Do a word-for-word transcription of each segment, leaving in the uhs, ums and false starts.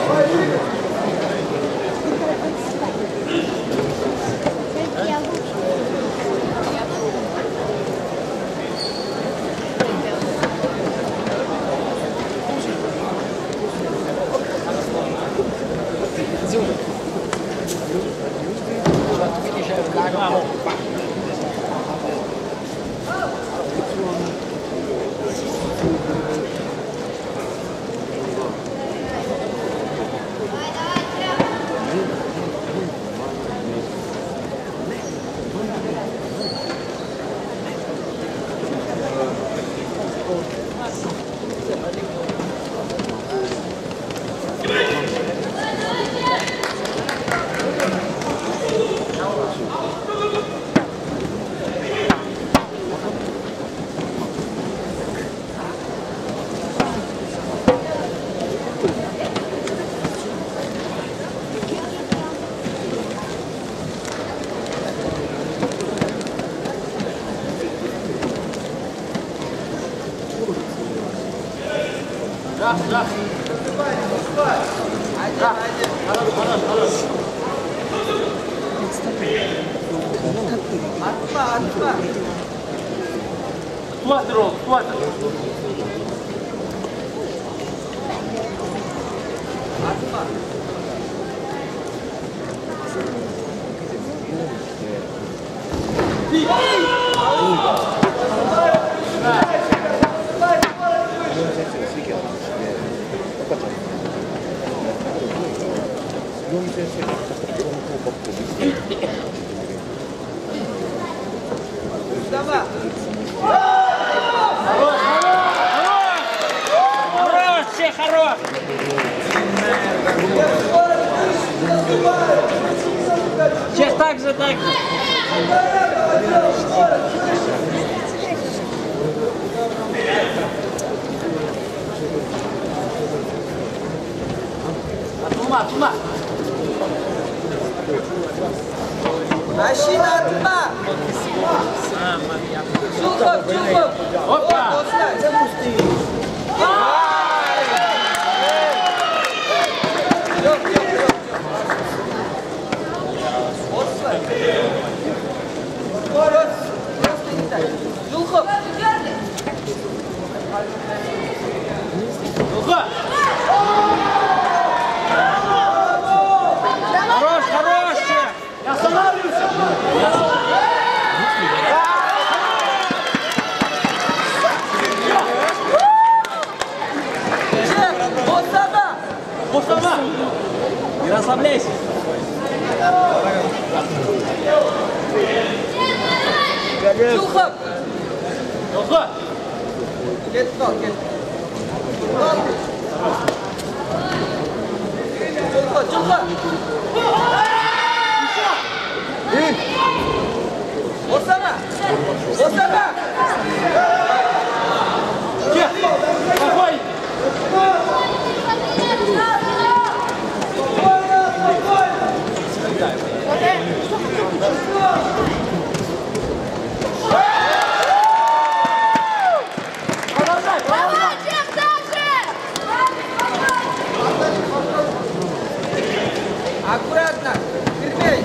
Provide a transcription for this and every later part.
Cuatro, cuatro. Сейчас так же, так же. Atma, atma. Машина atma. Чулков, Чулков. Опа. Yok, yok, yok. Просто, просто не так. Чулков. Хорош, хорош. Я останавливаюсь. Мустафа! Не расслабляйся. Чулков. Чулков! Get kal, get. Kal. Чулков, Чулков. Osama. Osama. Где? Проходит! Продолжай, продолжай! Аккуратно. Терпей.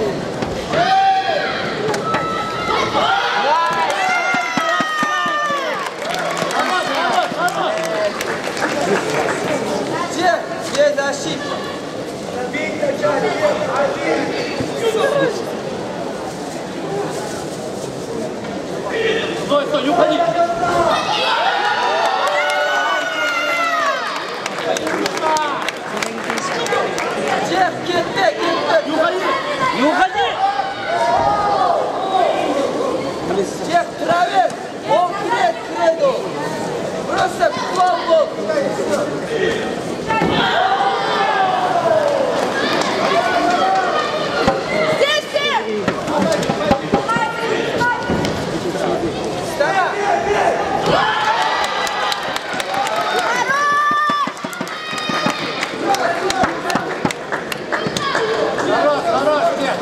Где? Где защита? Стой, стой, не уходи! Где? Кетте, кетте. Не уходи! Не уходи. Где? Травер. Он крет, кредо. Просто плавно. Хорош, хорош, нет!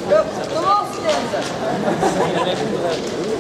Лёх, кто стенда?